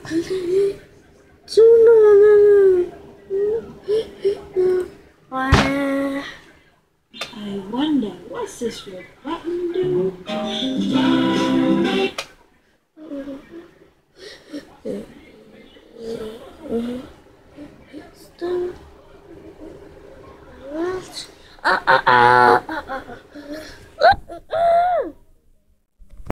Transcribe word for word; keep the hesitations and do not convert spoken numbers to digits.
I wonder, what's this red button do? Ah, ah, ah.